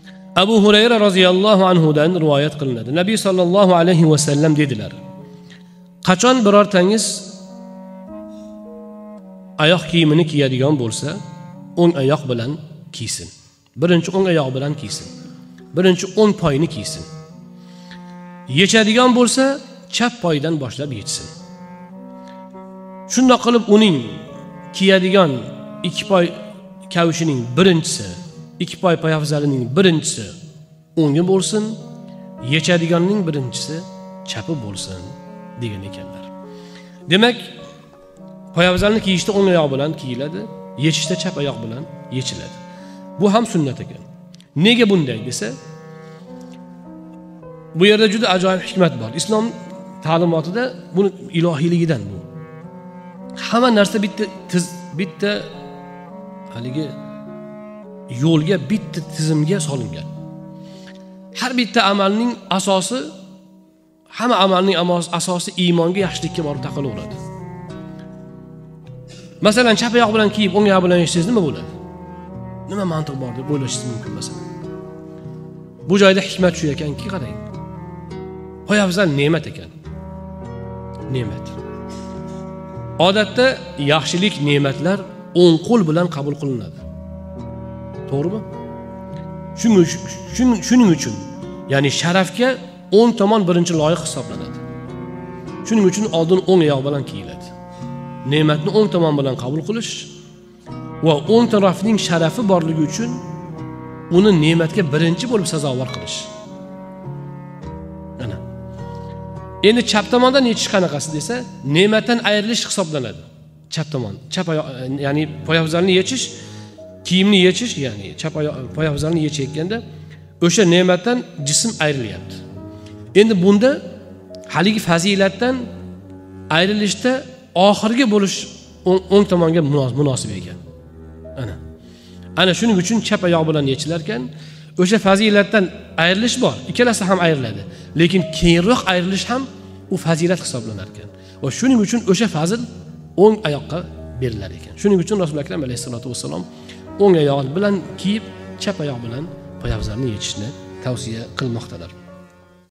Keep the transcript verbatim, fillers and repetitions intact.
Abu Hurayra roziyallohu anhudan rivoyat qilinadi. Nabiy sallallohu alayhi va sallam dedilar: qachon birortangiz oyoq kiyimini kiyadigan bo'lsa, o'ng oyoq bilan kiysin. Birinchi o'ng oyoq bilan kiysin. Birinchi o'ng poyini kiysin. Yechadigan bo'lsa, chap poydan boshlab yechsin. Shunday qilib uning kiyadigan ikki poy kavushining birinchisi, ikki poy poyafzalining birinchisi o'ngi bo'lsin, yechadiganning birinchisi chapi bo'lsin degan ekanlar. Demak, poyafzalni kiyishda o'ng oyoq bilan kiyiladi, yechishda chap oyoq bilan yechiladi. Bu ham sunnat ekan. Nega bunday desa, bu yerda juda ajoyib hikmat bor. Islom ta'limotida buni ilohiyligidan bu. Hamma narsa bitta tiz, bitta haligi yo'lga, bitta tizimga solingan. Har bitta amalning asosi, hamma amalning asosi iymonga, yaxshilikka borib taqalaveradi. Masalan, chap oyoq bilan kiyib, o'ng oyoq bilan yechsangiz nima bo'ladi? Nima mantiq bor deb o'ylashingiz mumkin masalan. Bu joyda hikmat shu ekanki, qarang. Poyafzal ne'mat ekan. Ne'mat. Odatda yaxshilik, ne'matlar o'ng qo'l bilan qabul qilinadi. To'g'rimi? Shuning uchun, shuning uchun, ya'ni sharafga o'ng tomon birinchi loyiq hisoblanadi. Shuning uchun oldin o'ng oyoq bilan kiyiladi. Ne'matni o'ng tomon bilan qabul qilish va o'ng tarafning sharafi borligi uchun uni ne'matga birinchi bo'lib sazovor qilish. Mana. Endi chap tomondan yechish qanaqasi desa, ne'matdan ayrilish hisoblanadi. Chap tomon, chap oyoq, ya'ni poyafzalni yechish, kiyimni yechish, ya'ni chap oyoq poyafzalni yechayotganda o'sha ne'matdan jism ayrilyapti. Endi bunda haligi fazilatdan ayrilishda oxirgi bo'lish o'ng tomonga munosib ekan. Ana. Ana shuning uchun chap oyoq bilan yechilar ekan, o'sha fazilatdan ayrilish bor, ikkalasi ham ayriladi. Lekin keyinroq ayrilish ham u fazilat hisoblanar ekan. Va shuning uchun o'sha fazil o'ng oyoqqa berilar ekan. Shuning uchun Rasululloh akram alayhisolatu vassalom o'ng oyoq bilan kiyib, chap oyoq bilan poyafzalni yechishni tavsiya qilmoqdalar.